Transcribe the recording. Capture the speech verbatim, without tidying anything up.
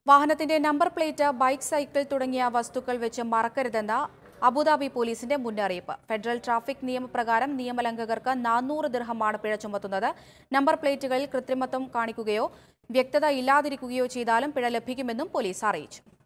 വാഹനത്തിന്റെ number plate, bike, cycle തുടങ്ങിയ വസ്തുക്കൾ വെച്ച് മറക്കരുതെന്ന അബുദാബി പോലീസിന്റെ മുന്നറിയിപ്പ്. ഫെഡറൽ ട്രാഫിക് നിയമപ്രകാരം നിയമലംഘകർക്ക് നാനൂറ് ദിർഹമാണ് പിഴ ചുമത്തുന്നത്. നമ്പർ പ്ലേറ്റുകളിൽ കൃത്രിമത്വം കാണിക്കുകയോ വ്യക്തത ഇല്ലാതിരിക്കുകയോ ചെയ്താലും പിഴ ലഭിക്കുമെന്നും പോലീസ് അറിയിച്ചു.